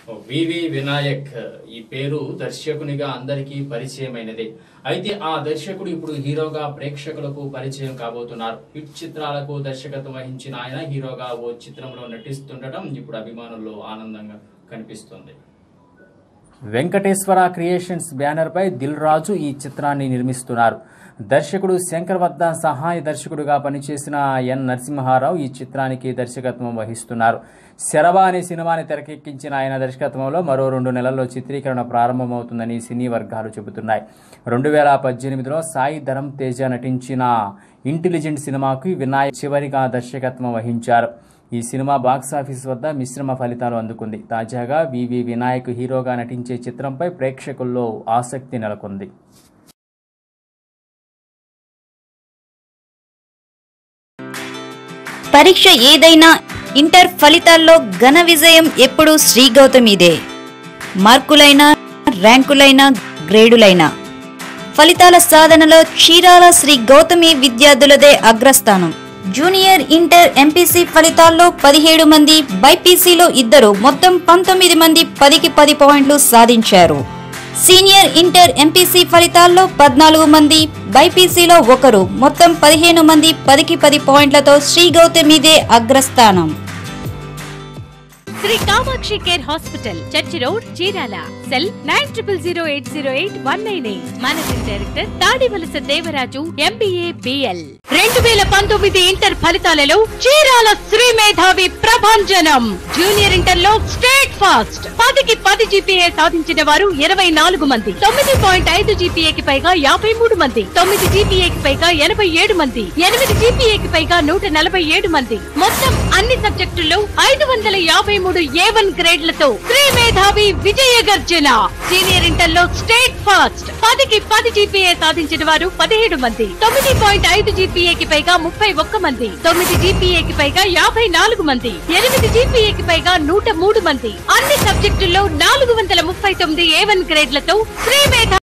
వివి వినాయక్ ఈ పేరు దర్శకునిగా అందరికీ పరిచయమైనదే. అయితే ఆ దర్శకుడు ఇప్పుడు హీరోగా ప్రేక్షకులకు పరిచయం కాబోతున్నారు. హిట్ చిత్రాలకు దర్శకత్వం వహించిన ఆయన హీరోగా ఓ చిత్రంలో నటిస్తుండటం ఇప్పుడు అభిమానుల్లో ఆనందంగా కనిపిస్తుంది. వెంకటేశ్వర క్రియేషన్స్ బ్యానర్ పై దిల్ రాజు ఈ చిత్రాన్ని నిర్మిస్తున్నారు. దర్శకుడు శంకర్ వద్ద సహాయ దర్శకుడుగా పనిచేసిన ఎన్ నరసింహారావు ఈ చిత్రానికి దర్శకత్వం వహిస్తున్నారు. శరవ అనే సినిమాని తెరకెక్కించిన ఆయన దర్శకత్వంలో మరో 2 నెలల్లో చిత్రీకరణ ప్రారంభమవుతుందని సినీ వర్గాలు చెబుతున్నాయి. 2018లో సాయి ధరమ్ తేజ నటించిన ఇంటెలిజెంట్ సినిమాకు వినాయక్ చివరిగా దర్శకత్వం వహించారు. ఈ సినిమా బాక్సాఫీస్ వద్ద మిశ్రమ ఫలితాలు అందుకుంది. తాజాగా వివి వినాయక్ హీరోగా నటించే చిత్రంపై ప్రేక్షకుల్లో ఆసక్తి నెలకొంది. పరీక్ష ఏదైనా ఇంటర్ ఫలితాల్లో ఘన విజయం ఎప్పుడూ శ్రీ గౌతమిదే. మార్కులైనా ర్యాంకులైనా గ్రేడులైనా ఫలితాల సాధనలో చీరాల శ్రీ గౌతమి విద్యార్థులదే అగ్రస్థానం. జూనియర్ ఇంటర్ ఎంపీసీ ఫలితాల్లో 17 మంది, బైపీసీలో 2, మొత్తం 19 మంది 10కి 10 పాయింట్లు సాధించారు. సీనియర్ ఇంటర్ ఎంపీసీ ఫలితాల్లో 14 మంది, బైపీసీలో 1, మొత్తం 15 మంది 10కి 10 పాయింట్లతో శ్రీ గౌతమిదే అగ్రస్థానం. Sri Kamakshi care hospital, church road, Chirala. Cell 9008081998. Managing director Tadivalasa Devaraju, MBA BL. 2019 inter ఫలితాలలో చీరాల శ్రీ మేధావి ప్రభంజనం. జూనియర్ ఇంటర్ లో స్టేట్ ఫాస్ట్ 10కి 10 జీపీఏ సాధించిన వారు 24 మంది, 9.5 జీపీఏకి పైగా 53 మంది, 9 జీపీఏకి పైగా 87 మంది, 8 జీపీఏకి పైగా 147 మంది, మొత్తం అన్ని సబ్జెక్టుల్లో 553 A1 గ్రేడ్లతో శ్రీ మేధావి విజయ గర్జన. సీనియర్ ఇంటర్ లో స్టేట్ ఫాస్ట్ 10కి 10 జీపీఏ సాధించిన వారు 17 మంది, 9.5 జీపీఏకి పైగా 31 మంది, 9 జీపీఏకి పైగా 54 మంది, 8 జీపీఏకి పైగా 103 మంది, అన్ని సబ్జెక్టుల్లో 439 A1 గ్రేడ్లతో శ్రీ మేధావి